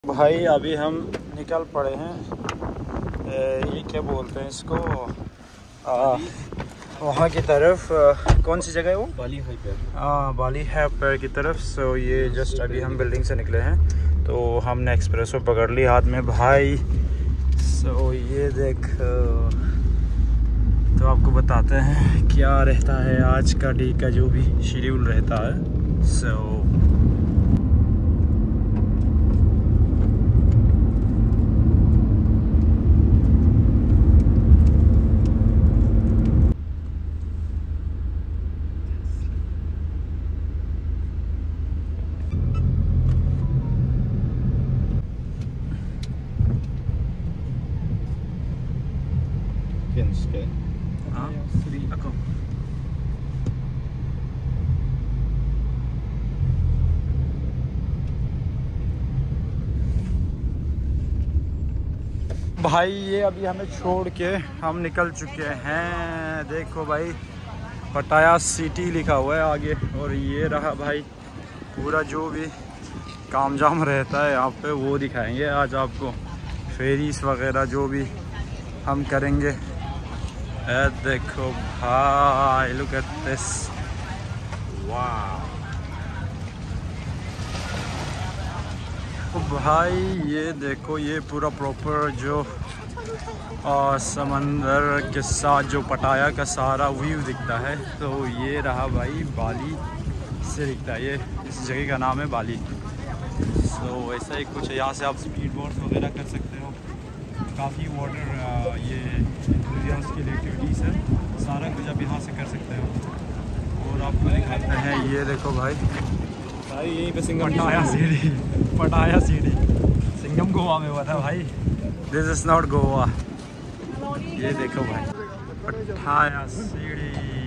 भाई अभी हम निकल पड़े हैं, ये क्या बोलते हैं इसको, वहाँ की तरफ। कौन सी जगह है वो? बाली हाई पैर। हाँ, बाली हाई पैर की तरफ। सो ये जस्ट अभी हम बिल्डिंग से निकले हैं तो हमने एक्सप्रेसो पकड़ ली हाथ में भाई। सो ये देख, तो आपको बताते हैं क्या रहता है आज का डे का जो भी शेड्यूल रहता है। सो भाई ये अभी हमें छोड़ के हम निकल चुके हैं। देखो भाई, पटाया सिटी लिखा हुआ है आगे, और ये रहा भाई पूरा जो भी कामजाम रहता है यहाँ पे वो दिखाएंगे आज आपको। फेरीज वगैरह जो भी हम करेंगे। देखो भाई, लुक एट दिस, वाह भाई, ये देखो ये पूरा प्रॉपर जो समंदर के साथ जो पटाया का सारा व्यू दिखता है। तो ये रहा भाई, बाली से दिखता है। ये इस जगह का नाम है बाली। सो ऐसा ही कुछ है, यहाँ से आप स्पीड बोट्स वगैरह कर सकते हो। काफ़ी वाटर ये एंथुसियास्ट के लिए एक्टिविटीज़ है, सारा कुछ आप यहाँ से कर सकते हो। और आपको दिखाते हैं, ये देखो भाई यहीं पे सिंगम पटाया सीढ़ी सिंगम गोवा में हुआ था भाई। This is not Goa. ये देखो भाई, पटाया सीढ़ी।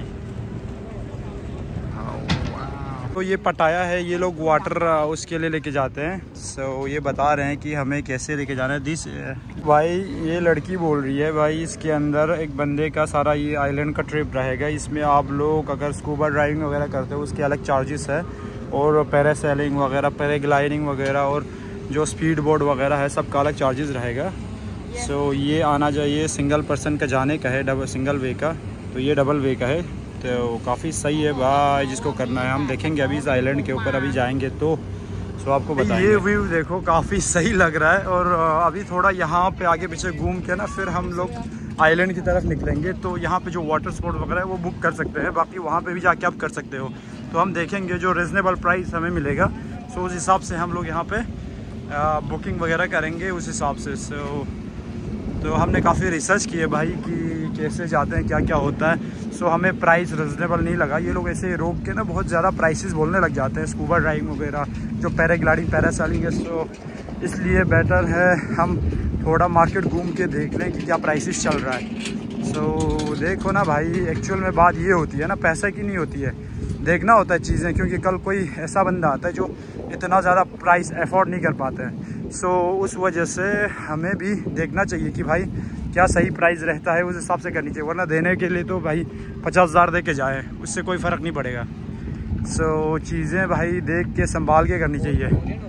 तो ये पटाया है, ये लोग वाटर उसके लिए लेके जाते हैं। सो ये बता रहे हैं कि हमें कैसे लेके जाना है। दिस भाई, ये लड़की बोल रही है भाई, इसके अंदर एक बंदे का सारा ये आइलैंड का ट्रिप रहेगा। इसमें आप लोग अगर स्कूबा ड्राइविंग वगैरह करते हो उसके अलग चार्जेस है, और पैरासेलिंग वगैरह, पैराग्लाइडिंग वगैरह, और जो स्पीड बोर्ड वगैरह है सबका अलग चार्जेस रहेगा। सो ये आना चाहिए, सिंगल पर्सन का जाने का है, सिंगल वे का। तो ये डबल वे का है, तो काफ़ी सही है भाई जिसको करना है। हम देखेंगे अभी इस आइलैंड के ऊपर अभी जाएंगे तो आपको बताएंगे। ये व्यू देखो काफ़ी सही लग रहा है। और अभी थोड़ा यहाँ पे आगे पीछे घूम के ना फिर हम लोग आइलैंड की तरफ निकलेंगे। तो यहाँ पे जो वाटर स्पोर्ट वगैरह है वो बुक कर सकते हैं, बाकी वहाँ पे भी जाके आप कर सकते हो। तो हम देखेंगे जो रिजनेबल प्राइस हमें मिलेगा, सो उस हिसाब से हम लोग यहाँ पे बुकिंग वगैरह करेंगे उस हिसाब से। तो हमने काफ़ी रिसर्च की है भाई कि कैसे जाते हैं, क्या क्या होता है। सो हमें प्राइस रिजनेबल नहीं लगा। ये लोग ऐसे रोक के ना बहुत ज़्यादा प्राइसेस बोलने लग जाते हैं, स्कूबा ड्राइविंग वगैरह, जो पैराग्लाइडिंग पैरासेलिंग है। सो इसलिए बेटर है हम थोड़ा मार्केट घूम के देख लें कि क्या प्राइसेस चल रहा है। सो देखो ना भाई, एक्चुअल में बात ये होती है ना, पैसे की नहीं होती है, देखना होता है चीज़ें। क्योंकि कल कोई ऐसा बंदा आता है जो इतना ज़्यादा प्राइस अफोर्ड नहीं कर पाते हैं। सो उस वजह से हमें भी देखना चाहिए कि भाई क्या सही प्राइस रहता है, उस हिसाब से करनी चाहिए। वरना देने के लिए तो भाई 50,000 दे के जाए, उससे कोई फ़र्क नहीं पड़ेगा। सो चीज़ें भाई देख के संभाल के करनी चाहिए।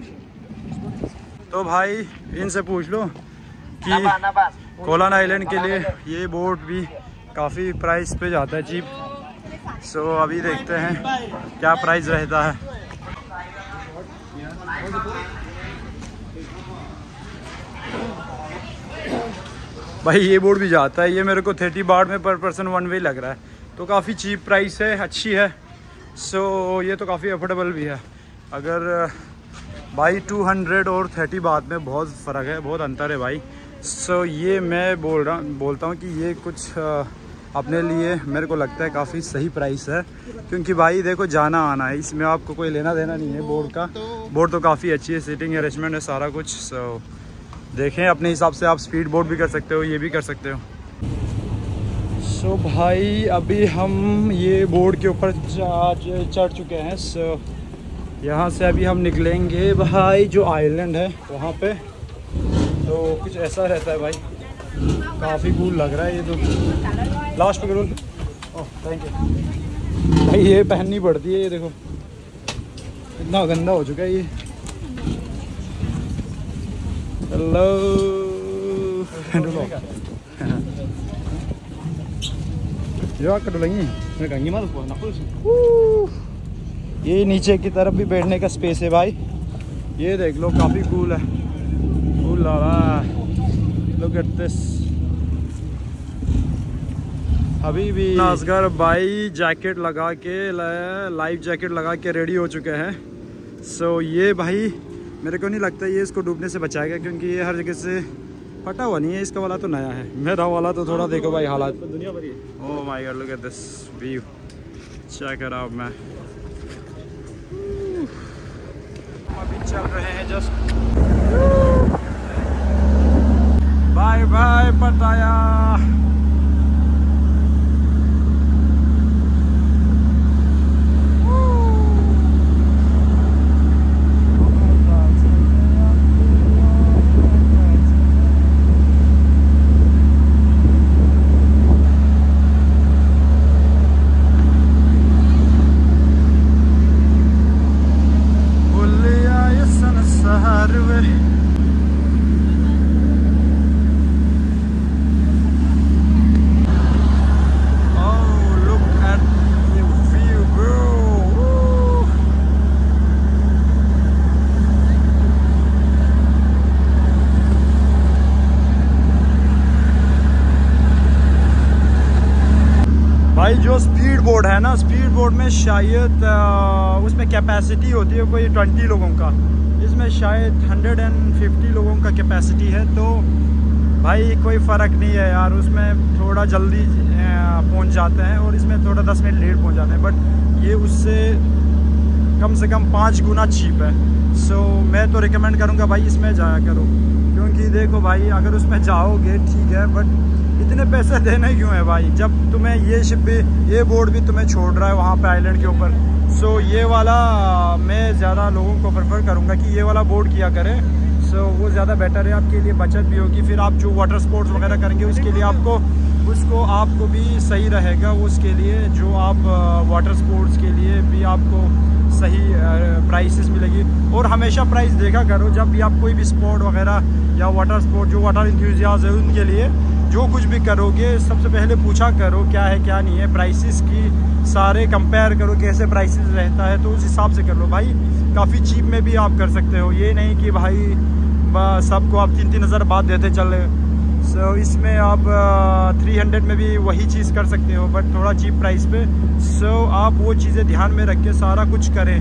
तो भाई इनसे पूछ लो कि कोलान आइलैंड के लिए ये बोट भी काफ़ी प्राइस पे जाता है, चीप। सो अभी देखते हैं क्या प्राइस रहता है। भाई ये बोट भी जाता है, ये मेरे को 30 बाट में पर पर्सन वन वे लग रहा है। तो काफ़ी चीप प्राइस है, अच्छी है। सो ये तो काफ़ी अफोर्डेबल भी है। अगर भाई 200 और 30 बात में बहुत फ़र्क है, बहुत अंतर है भाई। सो ये मैं बोलता हूँ कि ये कुछ अपने लिए मेरे को लगता है काफ़ी सही प्राइस है। क्योंकि भाई देखो जाना आना है, इसमें आपको कोई लेना देना नहीं है बोर्ड का। बोर्ड तो काफ़ी अच्छी है, सीटिंग अरेंजमेंट है, सारा कुछ। सो देखें अपने हिसाब से, आप स्पीड बोर्ड भी कर सकते हो, ये भी कर सकते हो। सो भाई अभी हम ये बोर्ड के ऊपर चढ़ चुके हैं। सो यहाँ से अभी हम निकलेंगे भाई जो आइलैंड है वहाँ पे। तो कुछ ऐसा रहता है भाई, काफ़ी कूल लग रहा है ये तो। लास्ट पे करो। ओह थैंक यू भाई, ये पहननी पड़ती है, ये देखो इतना गंदा हो चुका है ये। हेलो ये नीचे की तरफ भी बैठने का स्पेस है भाई, ये देख लो काफ़ी कूल है। Look at this. अभी भी असगर भाई जैकेट लगा के, लाइफ जैकेट लगा के रेडी हो चुके हैं। सो ये भाई मेरे को नहीं लगता ये इसको डूबने से बचाएगा, क्योंकि ये हर जगह से फटा हुआ नहीं है। इसका वाला तो नया है, मेरा वाला तो थोड़ा देखो भाई हालात दुनिया भरी है। Oh my God, look at this view, check it out man. अभी चल रहे हैं जस्ट। बाय बाय पटाया। भाई जो स्पीड बोर्ड है ना, स्पीड बोर्ड में शायद उसमें कैपेसिटी होती है कोई 20 लोगों का, इसमें शायद 150 लोगों का कैपेसिटी है। तो भाई कोई फ़र्क नहीं है यार, उसमें थोड़ा जल्दी पहुंच जाते हैं और इसमें थोड़ा 10 मिनट लेट पहुंच जाते हैं, बट ये उससे कम से कम 5 गुना चीप है। सो मैं तो रिकमेंड करूँगा भाई इसमें जाया करो, क्योंकि देखो भाई अगर उसमें जाओगे ठीक है, बट इतने पैसे देने क्यों है भाई, जब तुम्हें ये शिप भी, ये बोर्ड भी तुम्हें छोड़ रहा है वहाँ पे आइलैंड के ऊपर। सो ये वाला मैं ज़्यादा लोगों को प्रेफर करूँगा कि ये वाला बोर्ड किया करें। सो वो ज़्यादा बेटर है, आपके लिए बचत भी होगी। फिर आप जो वाटर स्पोर्ट्स वगैरह करेंगे उसके लिए आपको भी सही रहेगा। उसके लिए जो आप वाटर स्पोर्ट्स के लिए भी आपको सही प्राइसेस मिलेगी। और हमेशा प्राइस देखा करो जब भी आप कोई भी स्पोर्ट वगैरह या वाटर स्पोर्ट, जो वाटर इंथुजियास्ट है उनके लिए जो कुछ भी करोगे सबसे पहले पूछा करो क्या है क्या नहीं है, प्राइसेस की सारे कंपेयर करो कैसे प्राइसेस रहता है, तो उस हिसाब से कर लो भाई। काफ़ी चीप में भी आप कर सकते हो, ये नहीं कि भाई सबको आप 3-3 हज़ार बाद देते चले। सो इसमें आप 300 में भी वही चीज़ कर सकते हो, बट थोड़ा चीप प्राइस पे। सो आप वो चीज़ें ध्यान में रख के सारा कुछ करें।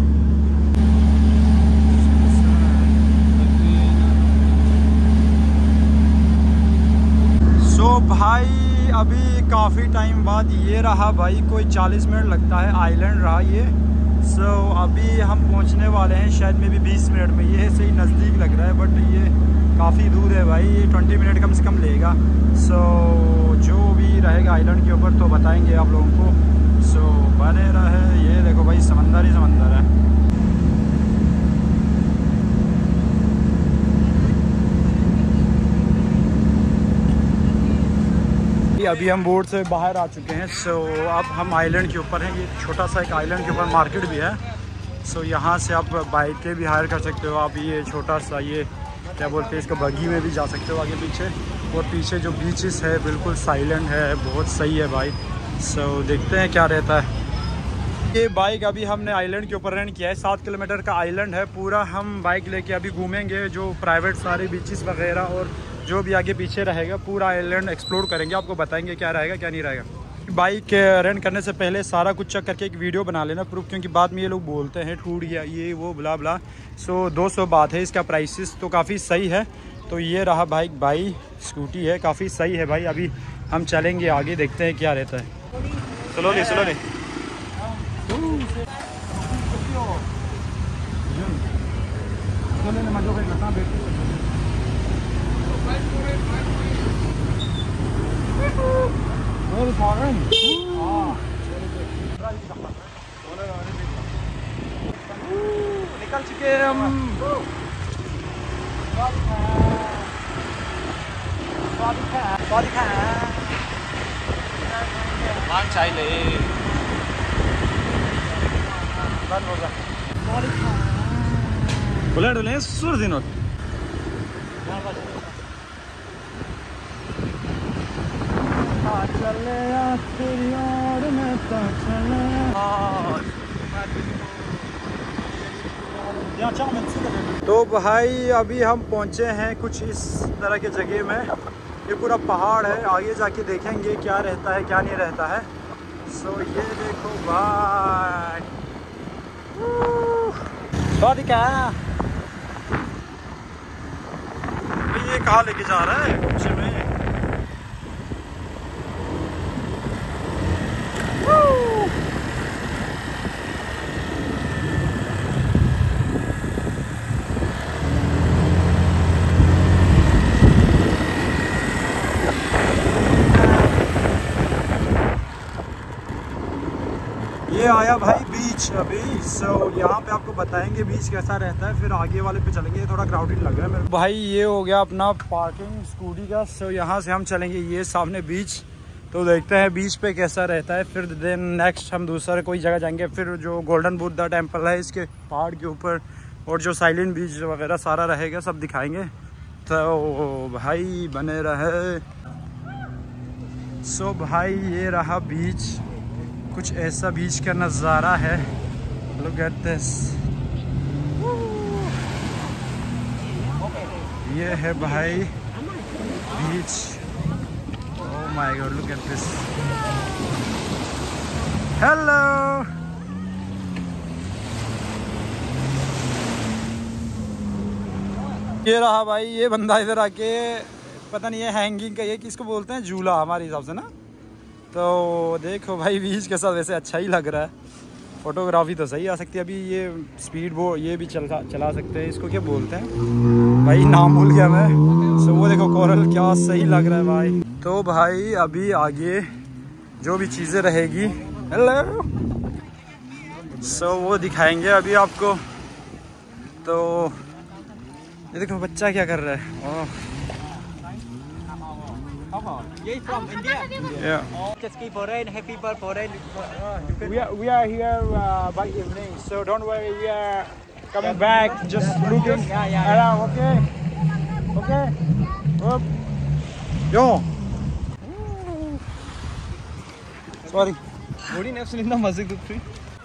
तो भाई अभी काफ़ी टाइम बाद ये रहा भाई, कोई 40 मिनट लगता है आइलैंड रहा ये। सो अभी हम पहुंचने वाले हैं शायद में भी 20 मिनट में। ये सही नज़दीक लग रहा है, बट ये काफ़ी दूर है भाई, ये 20 मिनट कम से कम लेगा। सो जो भी रहेगा आइलैंड के ऊपर तो बताएंगे आप लोगों को। सो बने रहे। ये देखो भाई समंदर ही समंदर है। अभी हम बोर्ड से बाहर आ चुके हैं। सो अब हम आइलैंड के ऊपर हैं। ये छोटा सा एक आइलैंड के ऊपर मार्केट भी है। सो यहाँ से आप बाइकें भी हायर कर सकते हो। आप ये छोटा सा, ये क्या बोलते हैं इसको, बगी में भी जा सकते हो आगे पीछे। और पीछे जो बीचेस है बिल्कुल साइलेंट है, बहुत सही है भाई। सो देखते हैं क्या रहता है। ये बाइक अभी हमने आइलैंड के ऊपर रेंट किया है। 7 किलोमीटर का आइलैंड है पूरा। हम बाइक लेके अभी घूमेंगे जो प्राइवेट सारे बीचेस वगैरह और जो भी आगे पीछे रहेगा पूरा आइलैंड एक्सप्लोर करेंगे। आपको बताएंगे क्या रहेगा क्या नहीं रहेगा। बाइक रेंट करने से पहले सारा कुछ चेक करके एक वीडियो बना लेना प्रूफ, क्योंकि बाद में ये लोग बोलते हैं टूट गया ये वो ब्ला ब्ला। सो 200 बात है इसका प्राइसेस, तो काफ़ी सही है। तो ये रहा बाइक, भाई स्कूटी है, काफ़ी सही है भाई। अभी हम चलेंगे आगे, देखते हैं क्या रहता है। Slowly slowly. निकल चुके हम। बोला सुर दिन तो भाई अभी हम पहुंचे हैं कुछ इस तरह के जगह में। ये पूरा पहाड़ है, आगे जाके देखेंगे क्या रहता है क्या नहीं रहता है। सो ये देखो भाई, ये कहाँ लेके जा रहा है पीछे में। ये आया भाई बीच अभी। सो यहाँ पे आपको बताएंगे बीच कैसा रहता है, फिर आगे वाले पे चलेंगे। थोड़ा क्राउडेड लग रहा है मेरे भाई। ये हो गया अपना पार्किंग स्कूटी का। सो यहाँ से हम चलेंगे ये सामने बीच, तो देखते हैं बीच पे कैसा रहता है। फिर देन नेक्स्ट हम दूसरा कोई जगह जाएंगे, फिर जो गोल्डन बुद्धा टेम्पल है इसके पहाड़ के ऊपर, और जो साइलेंट बीच वगैरह सारा रहेगा सब दिखाएंगे। तो भाई बने रहे। सो भाई ये रहा बीच, कुछ ऐसा बीच का नज़ारा है। Look at this। ये है भाई बीच। Oh my God, look at this। Hello। ये रहा भाई, ये बंदा इधर आके पता नहीं है हैंगिंग का ये किसको बोलते हैं, झूला हमारे हिसाब से ना। तो देखो भाई बीच के साथ वैसे अच्छा ही लग रहा है। फोटोग्राफी तो सही आ सकती है। अभी ये स्पीड बोट ये भी चला सकते हैं, इसको क्या बोलते हैं भाई, नाम भूल गया मैं। सो वो देखो कोरल क्या सही लग रहा है भाई। तो भाई अभी आगे जो भी चीज़ें रहेगी, हेलो, सो वो दिखाएंगे अभी आपको। तो ये देखो बच्चा क्या कर रहा है। ओह You're from India? Yeah. Just keep foreign, happy people foreign. We are here by evening, so don't worry. We are coming back, just looking around. Okay, okay. Up. Yo. Sorry. Would you never in the Masjid Tree?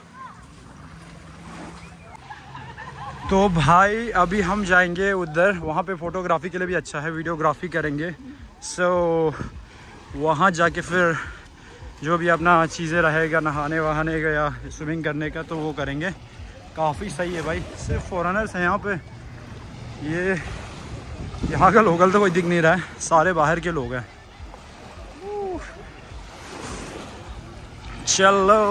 तो भाई अभी हम जाएंगे उधर, वहाँ पे photography के लिए भी अच्छा है, वीडियोग्राफी करेंगे। सो वहाँ जाके फिर जो भी अपना चीज़ें रहेगा नहाने वहाने का या स्विमिंग करने का तो वो करेंगे। काफ़ी सही है भाई। सिर्फ फॉरेनर्स हैं यहाँ पे, ये यहाँ का लोकल तो कोई दिख नहीं रहा है, सारे बाहर के लोग हैं। चलो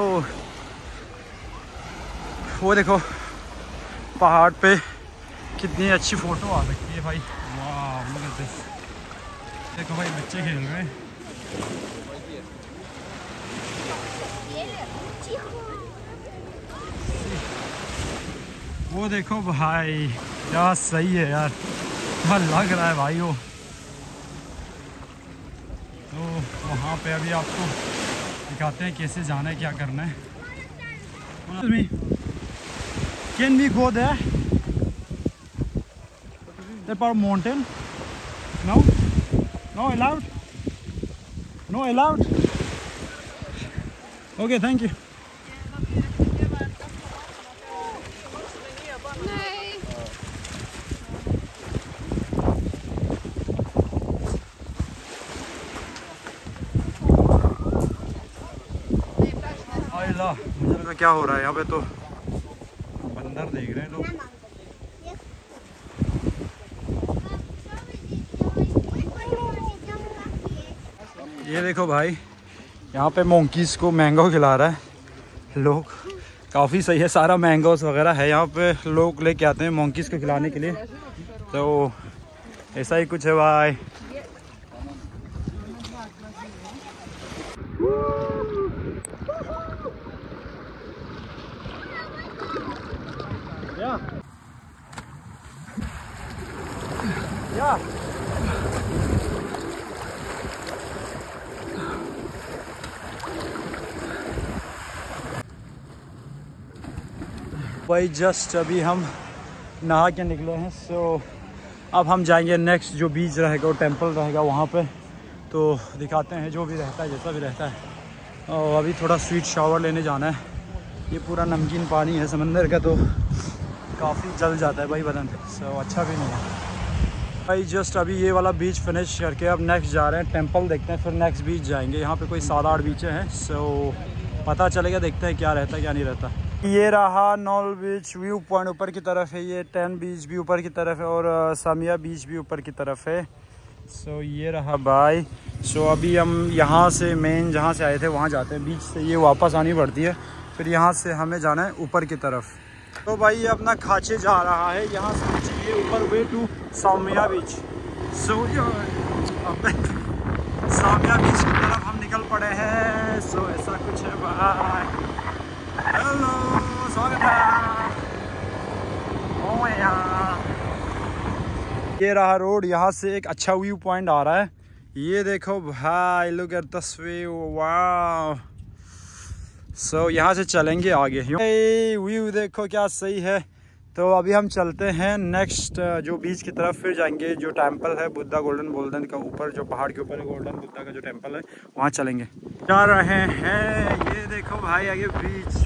वो देखो पहाड़ पे कितनी अच्छी फ़ोटो आ सकती है भाई। वाह look at this। देखो भाई बच्चे खेल रहे हैं। वो देखो भाई क्या सही है यार, क्या लग रहा है भाई वो। तो वहाँ पे अभी आपको दिखाते हैं कैसे जाना है, क्या करना है। Can we go there? That part of mountain? No? No allowed? No allowed? Okay, thank you. अल्लाह, मुझे लगा क्या हो रहा है यहाँ पे, तो बंदर देख रहे हैं लोग। ये देखो भाई यहाँ पे मोंकीज को मैंगो खिला रहा है लोग। काफ़ी सही है, सारा मैंगोस वगैरह है यहाँ पे, लोग लेके आते हैं मोंकीज को खिलाने के लिए। तो ऐसा ही कुछ है भाई। भाई जस्ट अभी हम नहा के निकले हैं। सो अब हम जाएंगे नेक्स्ट जो बीच रहेगा वो टेंपल रहेगा वहाँ पे, तो दिखाते हैं जो भी रहता है जैसा भी रहता है। और अभी थोड़ा स्वीट शावर लेने जाना है। ये पूरा नमकीन पानी है समंदर का, तो काफ़ी जल जाता है भाई बदन, सो अच्छा भी नहीं है भाई। जस्ट अभी ये वाला बीच फिनिश करके अब नेक्स्ट जा रहे हैं, टेंपल देखते हैं, फिर नेक्स्ट बीच जाएंगे। यहाँ पे कोई 7-8 बीचें हैं, सो पता चलेगा, देखते हैं क्या रहता है क्या नहीं रहता। ये रहा नॉल बीच व्यू पॉइंट ऊपर की तरफ है, ये 10 बीच भी ऊपर की तरफ है और सामिया बीच भी ऊपर की तरफ है। सो ये रहा भाई। सो अभी हम यहाँ से मेन जहाँ से आए थे वहाँ जाते हैं, बीच से ये वापस आनी पड़ती है, फिर यहाँ से हमें जाना है ऊपर की तरफ। तो भाई ये अपना खाचे जा रहा है, यहाँ से चाहिए ऊपर way to Samiya beach. So Samiya beach की तरफ हम निकल पड़े हैं। सो ऐसा कुछ है भाई। हेलो, स्वागत है। ओ यार, ये रहा रोड, यहाँ से एक अच्छा व्यू पॉइंट आ रहा है। ये देखो भाई, लुक एट द व्यू, वाह। सो यहाँ से चलेंगे आगे, व्यू देखो क्या सही है। तो अभी हम चलते हैं नेक्स्ट जो बीच की तरफ, फिर जाएंगे जो टेंपल है बुद्धा गोल्डन का ऊपर, जो पहाड़ के ऊपर है गोल्डन बुद्धा का जो टेंपल है, वहाँ चलेंगे। जा रहे हैं, ये देखो भाई आगे बीच।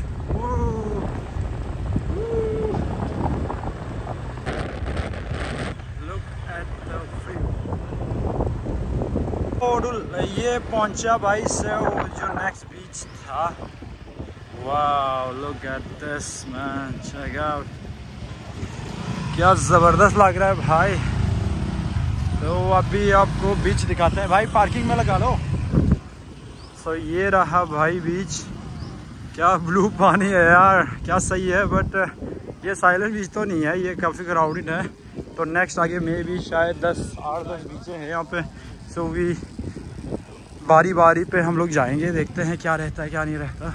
ये पहुंचा भाई से जो नेक्स्ट बीच था। वाह, look at this man, check out, क्या ज़बरदस्त लग रहा है भाई। तो अभी आपको बीच दिखाते हैं भाई, पार्किंग में लगा लो। सो ये रहा भाई बीच, क्या ब्लू पानी है यार, क्या सही है। बट ये साइलेंट बीच तो नहीं है, ये काफ़ी क्राउडेड है। तो नेक्स्ट आगे में भी शायद 8-10 बीचें हैं यहाँ पे। सो भी बारी बारी पे हम लोग जाएंगे, देखते हैं क्या रहता है क्या नहीं रहता।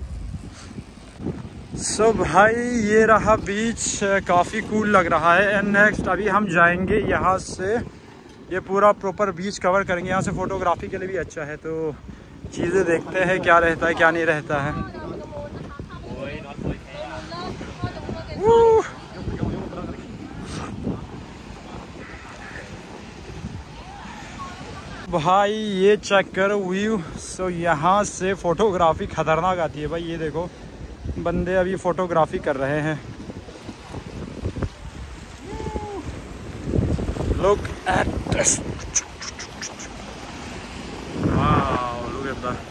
सो भाई ये रहा बीच, काफ़ी कूल लग रहा है। एंड नेक्स्ट अभी हम जाएंगे यहाँ से, ये पूरा प्रॉपर बीच कवर करेंगे। यहाँ से फ़ोटोग्राफी के लिए भी अच्छा है, तो चीज़ें देखते हैं क्या रहता है क्या नहीं रहता है। भाई ये चेक करो व्यू। सो यहाँ से फ़ोटोग्राफी ख़तरनाक आती है भाई। ये देखो बंदे अभी फ़ोटोग्राफी कर रहे हैं। Look at this, wow, look at that.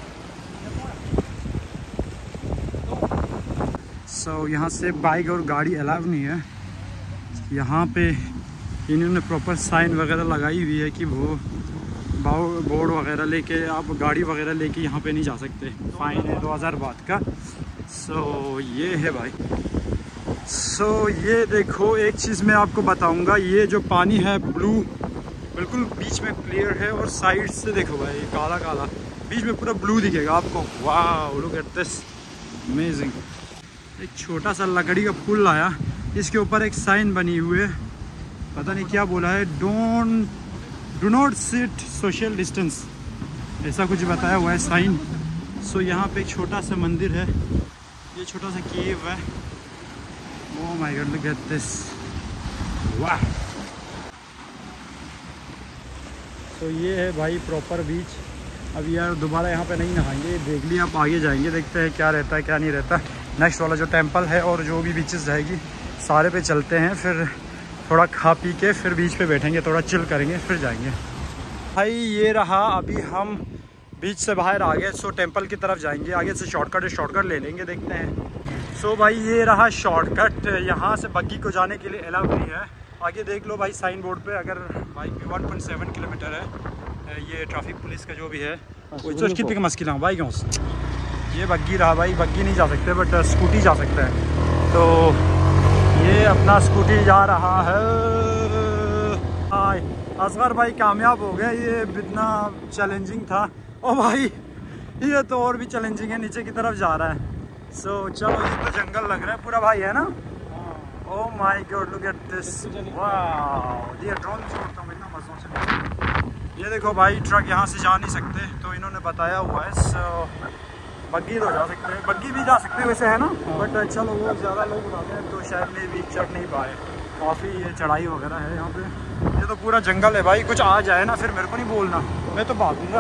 So यहाँ से बाइक और गाड़ी अलाउ नहीं है। यहाँ पे इन्होंने प्रॉपर साइन वगैरह लगाई हुई है कि वो बोर्ड वगैरह लेके आप गाड़ी वगैरह लेके यहाँ पे नहीं जा सकते, फ़ाइन है 2000 बात का। सो ये है भाई। सो ये देखो एक चीज़ मैं आपको बताऊंगा, ये जो पानी है ब्लू बिल्कुल बीच में क्लियर है, और साइड से देखो भाई काला काला, बीच में पूरा ब्लू दिखेगा आपको। वाह, लुक एट दिस, अमेजिंग। एक छोटा सा लकड़ी का पुल लाया, इसके ऊपर एक साइन बनी हुई है, पता नहीं क्या बोला है, do not sit social distance, ऐसा कुछ बताया हुआ है साइन। सो यहाँ पे एक छोटा सा मंदिर है, ये छोटा सा केव है। Oh my God, look at this, वाह। तो ये है भाई प्रॉपर बीच। अब यार दोबारा यहाँ पे नहीं नहाएंगे, देख लिया, आप आगे जाएंगे, देखते हैं क्या रहता है क्या नहीं रहता। नेक्स्ट वाला जो टेंपल है और जो भी बीचेस रहेगी सारे पे चलते हैं, फिर थोड़ा खा पी के फिर बीच पे बैठेंगे, थोड़ा चिल करेंगे, फिर जाएंगे। भाई ये रहा, अभी हम बीच से बाहर आ गए। सो टेंपल की तरफ जाएंगे, आगे से शॉर्टकट ले लेंगे, देखते हैं। सो भाई ये रहा शॉर्टकट, यहाँ से बग्गी को जाने के लिए अलाउ नहीं है। आगे देख लो भाई साइन बोर्ड पे, अगर भाई 1.7 किलोमीटर है, ये ट्रैफिक पुलिस का जो भी है वो मस्किल है भाई। क्यों ये बग्गी रहा भाई, बग्गी नहीं जा सकते बट स्कूटी जा सकते हैं। तो ये अपना स्कूटी जा रहा है। असगर भाई कामयाब हो गए, ये इतना चैलेंजिंग था। ओ भाई ये तो और भी चैलेंजिंग है, नीचे की तरफ जा रहा है। सो चलो, ये तो जंगल लग रहा है पूरा भाई, है ना। Oh my God, look at this, वाह। ये ड्रोन छोड़ता हूँ, इतना मज़ों से। ये देखो भाई ट्रक यहाँ से जा नहीं सकते, तो इन्होंने बताया हुआ है। सो बग्गी तो जा सकते हैं, बग्गी भी जा सकते हैं वैसे, है ना, बट चलो वो ज़्यादा लोग उठाते हैं तो शायद में भी चढ़ नहीं पाए। काफ़ी ये चढ़ाई वगैरह है यहाँ पे। ये तो पूरा जंगल है भाई, कुछ आ जाए ना फिर मेरे को नहीं बोलना, मैं तो भागूंगा।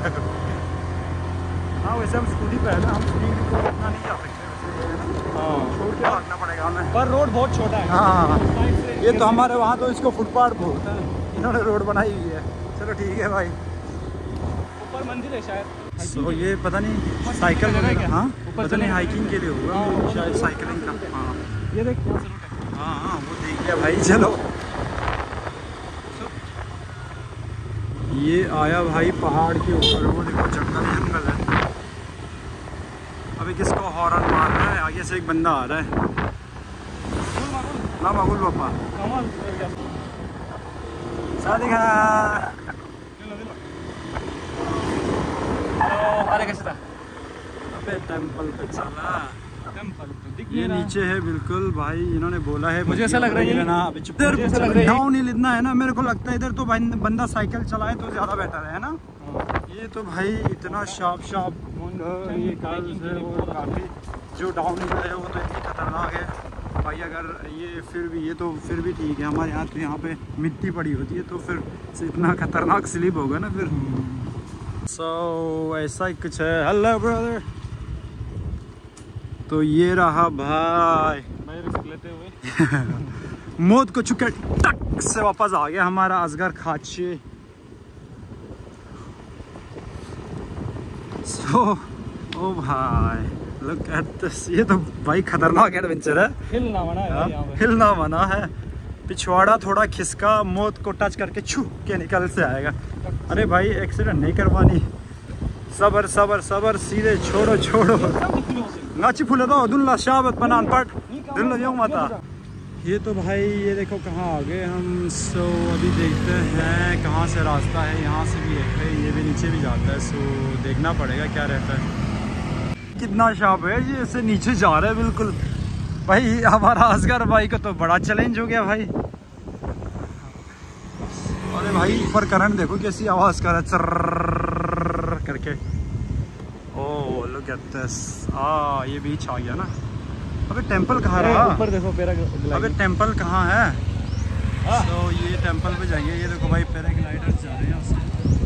हाँ वैसे हम स्कूटी पे है ना, हम स्कूटी को इतना नहीं जा सकते वैसे, हाँ छोड़ के भागना पड़ेगा हमें। पर रोड बहुत छोटा है। हाँ ये तो हमारे वहाँ तो इसको फुटपाथ बोलते हैं, इन्होंने रोड बनाई हुई है। चलो ठीक है भाई। ऊपर मंदिर है शायद। तो ये पता नहीं साइकिल वगैरह, हाँ पता नहीं हाइकिंग के लिए होगा शायद, साइकिलिंग का। हाँ ये देख हाँ वो देख लिया भाई। चलो ये आया भाई पहाड़ के ऊपर, वो देखो जंगल है। अभी किसको हॉर्न मार रहा है, आगे से एक बंदा आ रहा है। ना मागुल पापा सादिका अरे कैसा अबे टेंपल पे चला। टेंपल तो दिख ये नीचे है बिल्कुल भाई, इन्होंने बोला है। मुझे ऐसा लग रहा है ना अभी चुप, डाउन हिल इतना है ना, मेरे को लगता है इधर तो भाई बंदा साइकिल चलाए तो ज़्यादा बेटर है ना। ये तो भाई इतना शार्प ये कर्व्स है, वो काफ़ी जो डाउन हिल है वो तो इतनी खतरनाक है भाई। अगर ये फिर भी ये तो फिर भी ठीक है, हमारे यहाँ तो यहाँ पे मिट्टी पड़ी होती है तो फिर इतना खतरनाक स्लिप होगा ना फिर। सो ऐसा ही कुछ है। Hello brother. तो ये रहा भाई लेते हुए मौत को चुके टक से वापस आ गया हमारा असगर खाचे। सो ओ भाई लुक एट दिस, ये तो भाई खतरनाक एडवेंचर है। हिलना मना है यहाँ पे। हिलना मना है। पिछवाड़ा थोड़ा खिसका, मौत को टच करके छू के निकल से आएगा। अरे भाई एक्सीडेंट नहीं करवानी, सबर सबर सबर, सीधे छोड़ो छोड़ो। नाची फूले दो दुल्ला शाबत बनान पट दुल्ला यो माता। ये तो भाई ये देखो कहाँ आ गए हम। सो अभी देखते हैं कहाँ से रास्ता है, यहाँ से भी है, ये भी नीचे भी जाता है। सो देखना पड़ेगा क्या रहता है। कितना शार्प है ये, इससे नीचे जा रहा है बिल्कुल भाई। हमारा असगर भाई को तो बड़ा चैलेंज हो गया भाई। अरे भाई ऊपर करंट देखो कैसी आवाज़ कर रहा है, चर्र करके। Oh look at this. ये बीच आ गया ना। अबे टेंपल कहाँ रहा? ऊपर देखो पैराग्लाइडिंग। अबे टेंपल कहाँ है? तो ये टेंपल पे जाएंगे। ये देखो भाई पैराग्लाइडर्स जा रहे हैं यहाँ से।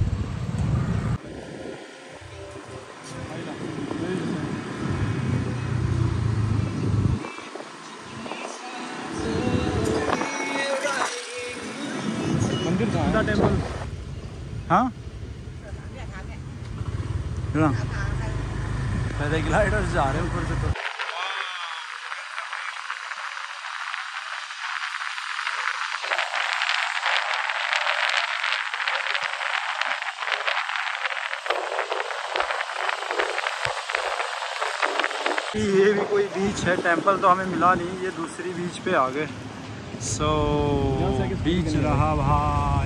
मंदिर कहाँ है? टेंपल हाँ पैराग्लाइडर्स जा रहे हैं ऊपर से। तो ये भी कोई बीच है, टेंपल तो हमें मिला नहीं, ये दूसरी बीच पे आ गए। सो बीच रहा भाई।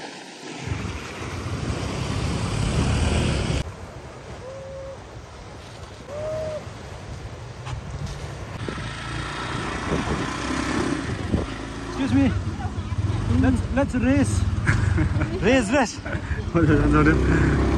Excuse me, let's race. race.